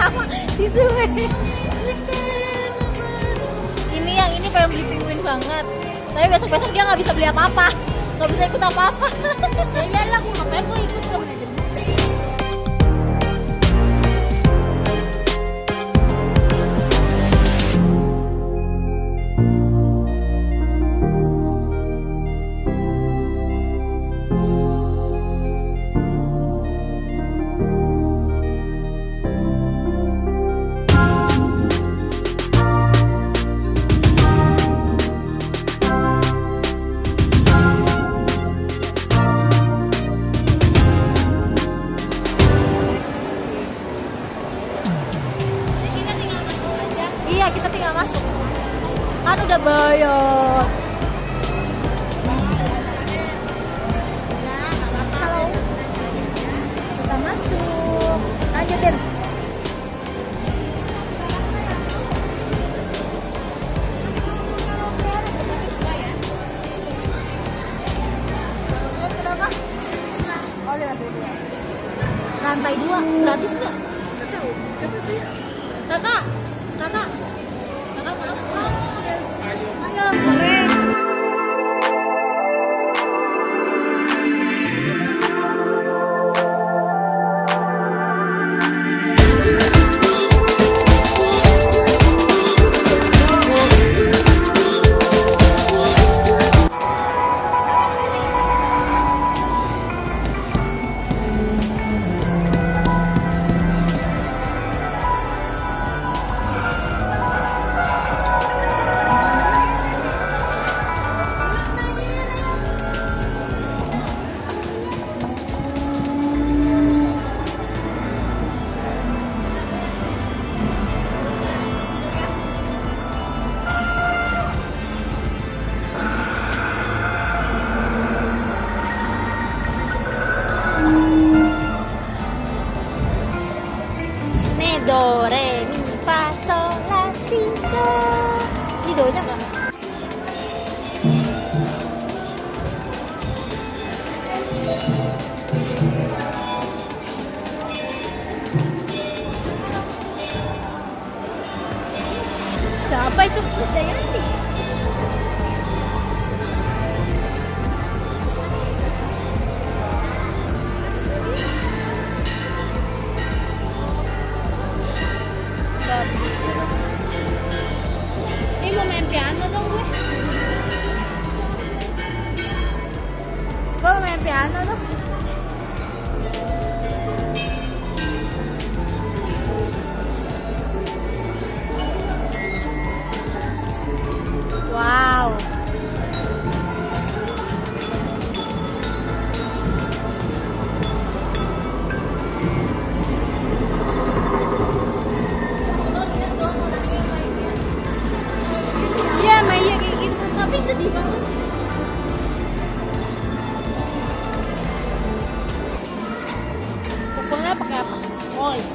sama si Suwe. Ini yang ini pengen beli penguin banget. Tapi besok-besok dia nggak bisa beli apa-apa, nggak bisa ikut apa-apa. Ya iyalah, aku ngapain kok ikut kamu aja. Iya, kita tinggal masuk. Kan udah bayar. Halo. Kita masuk. Lanjutin. Oh, lantai 2. Lantai 2, gratis nggak? Nggak tahu. Coba tuh ya. Kakak mau? Ayo, boleh. Do, re, mi, fa, sol, la, si, do. Ini do-nya nggak? Siapa itu? Krisdayanti. Ini mau main piano dong gue. Gue mau main piano dong. Wow. Iya, Maya kayak gitu. Tapi sedih banget. Pokoknya pakai apa? Oh, iya.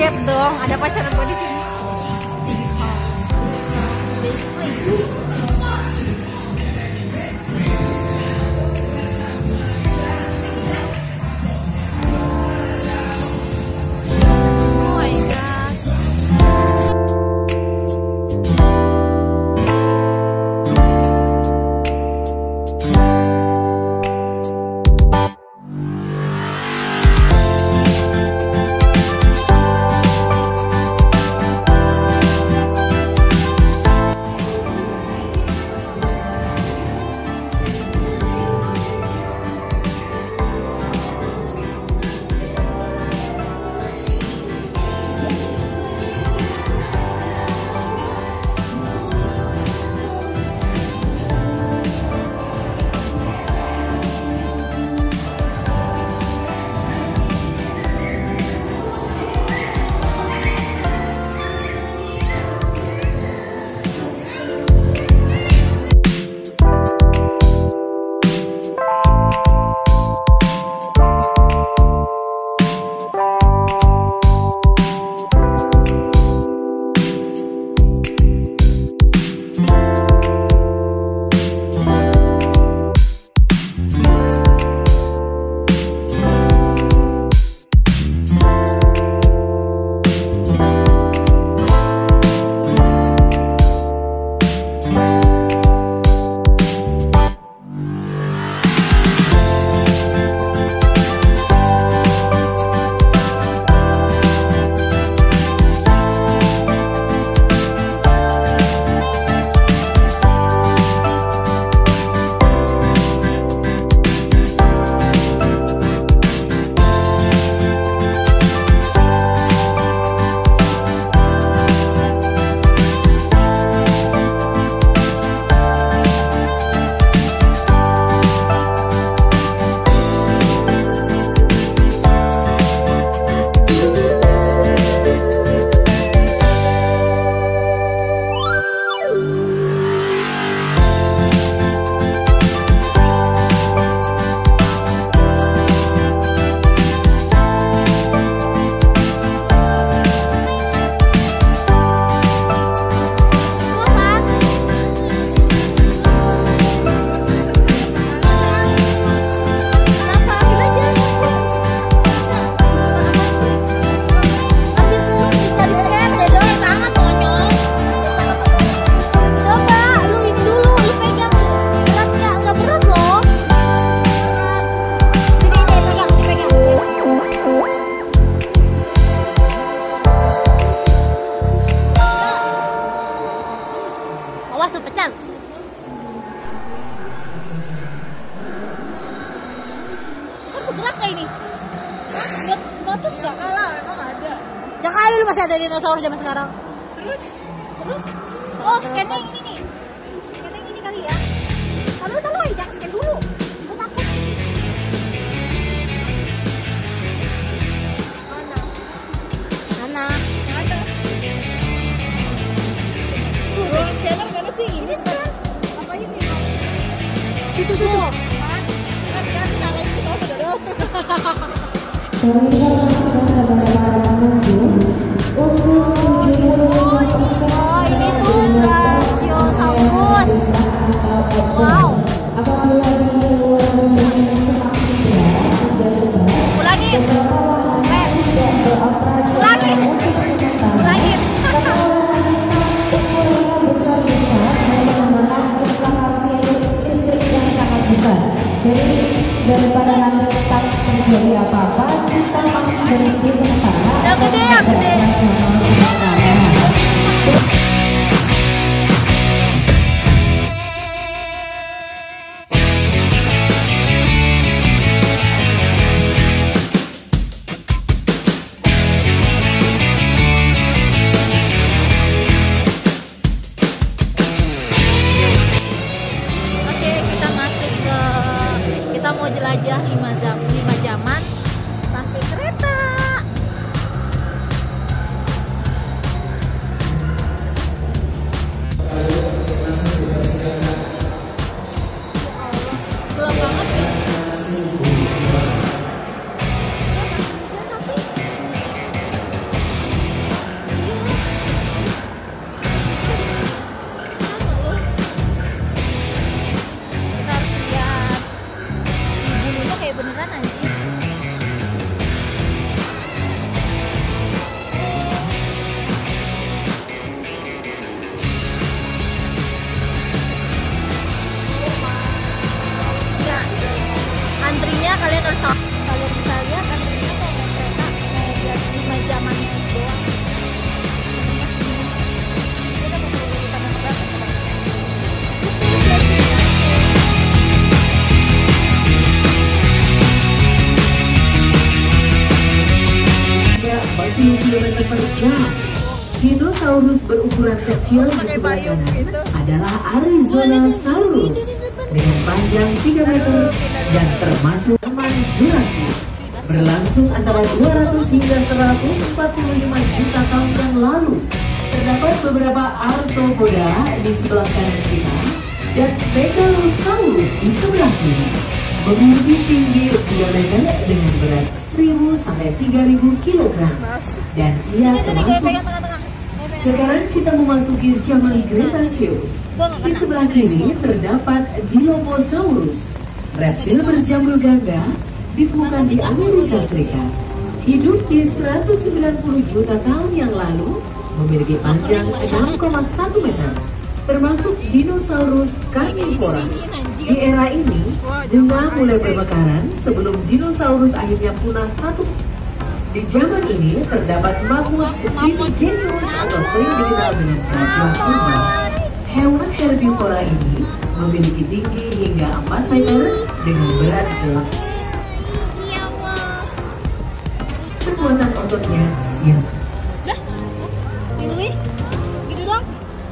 lihat dong, ada pacar gue di sini. Big house, big place. Oh my god. Awas tuh pecah. Kan bergerak kayak ini. Batas gak kalah, emang ada. Jangan kali lu masih ada dinosaurus zaman sekarang. Terus? Oh, scan yang ini nih. Scan yang ini kali ya. Taruh, jangan scan dulu. Gue takut. Mana? Ada. Tuh, scanner mana sih? Ini scan. Apa ini? Tuh. Kan lihat nyalain ke sana dong. Oh, ini tuh Brachiosaurus. Wow. Ulangin. Ulangin. Jadi daripada nanti tak terjadi apa-apa, kita masih berhenti sementara. Yang gede. Kita mau jelajah 5 jaman pakai kereta. km per jam. Dinosaurus berukuran kecil di sebelah kanan adalah Arizonasaurus dengan panjang 3 meter dan termasuk zaman Jurassic, berlangsung antara 200 hingga 145 juta tahun yang lalu. Terdapat beberapa arthropoda di sebelah kanan kita dan Megalosaurus di sebelah kiri, memiliki tinggi 2 meter dengan berat 1000 sampai 3000 kg dan ia termasuk. Sekarang kita memasuki zaman Cretaceous. Di sebelah kiri terdapat Dilophosaurus, reptil berjambul ganda, ditemukan di Amerika Serikat. Hidup di 190 juta tahun yang lalu, memiliki panjang 6,1 meter, termasuk Dinosaurus carnivora. Di era ini, bunga mulai bermekaran sebelum dinosaurus akhirnya punah satu. Di zaman ini terdapat mamut Primigenius atau sering dikenal dengan kerajaan purba. Hewan herbivora ini memiliki tinggi hingga 4 meter dengan berat 8. Kekuatan ototnya yang gitu doang.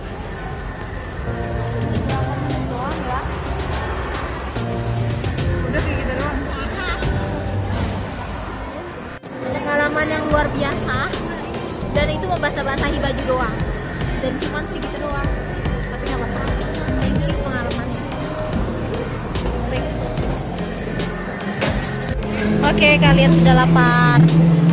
Udah kayak gitu doang. Pengalaman yang luar biasa, dan itu membasah-basahi baju doang, dan cuman segitu doang, tapi nggak apa-apa. Thank you pengalamannya. Oke, kalian sudah lapar.